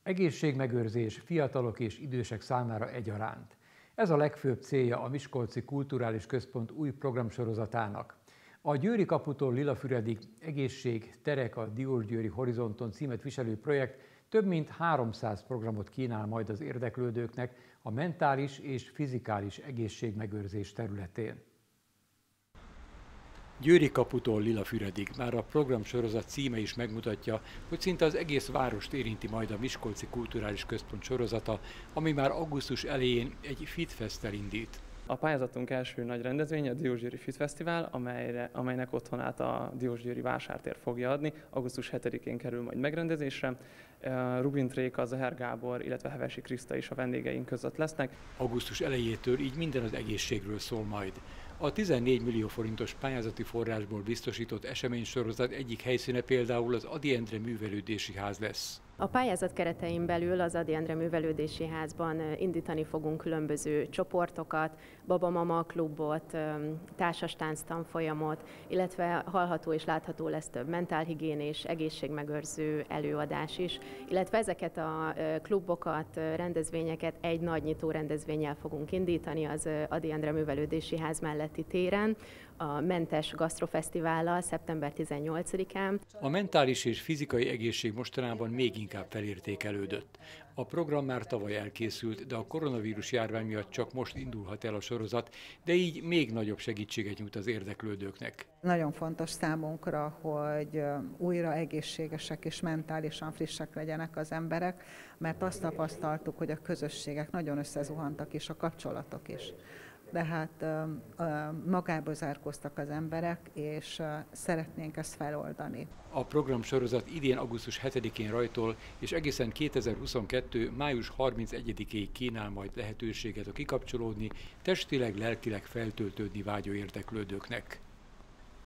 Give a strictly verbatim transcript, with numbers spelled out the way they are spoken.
Egészségmegőrzés fiatalok és idősek számára egyaránt. Ez a legfőbb célja a Miskolci Kulturális Központ új programsorozatának. A Győri kaputól Lilafüredig Egészség, terek a Diósgyőri Horizonton címet viselő projekt több mint háromszáz programot kínál majd az érdeklődőknek a mentális és fizikális egészségmegőrzés területén. Győri kaputól Lilafüredig már a programsorozat címe is megmutatja, hogy szinte az egész várost érinti majd a Miskolci Kulturális Központ sorozata, ami már augusztus elején egy FitFest-tel indít. A pályázatunk első nagy rendezvénye a Diósgyőri Fit Fesztivál, amelyre, amelynek otthonát a Diósgyőri Vásártér fogja adni. augusztus hetedikén kerül majd megrendezésre. Rubin Tréka, Zahár Gábor, illetve Hevesi Kriszta is a vendégeink között lesznek. Augusztus elejétől így minden az egészségről szól majd. A tizennégy millió forintos pályázati forrásból biztosított eseménysorozat egyik helyszíne például az Ady Endre Művelődési Ház lesz. A pályázat keretein belül az Ady Endre Művelődési Házban indítani fogunk különböző csoportokat, baba-mama klubot, társas tánctanfolyamot, illetve hallható és látható lesz több mentálhigiénés, egészségmegőrző előadás is, illetve ezeket a klubokat, rendezvényeket egy nagy nyitó rendezvénnyel fogunk indítani az Ady Endre Művelődési Ház melletti téren, a Mentes Gasztrofesztivállal szeptember tizennyolcadikán. A mentális és fizikai egészség mostanában még inkább felértékelődött. A program már tavaly elkészült, de a koronavírus járvány miatt csak most indulhat el a sorozat, de így még nagyobb segítséget nyújt az érdeklődőknek. Nagyon fontos számunkra, hogy újra egészségesek és mentálisan frissek legyenek az emberek, mert azt tapasztaltuk, hogy a közösségek nagyon összezuhantak és a kapcsolatok is. De hát magába zárkóztak az emberek, és szeretnénk ezt feloldani. A programsorozat idén augusztus hetedikén rajtol, és egészen kétezer-huszonkettő. május harmincegyedikéig kínál majd lehetőséget a kikapcsolódni, testileg, lelkileg feltöltődni vágyó érdeklődőknek.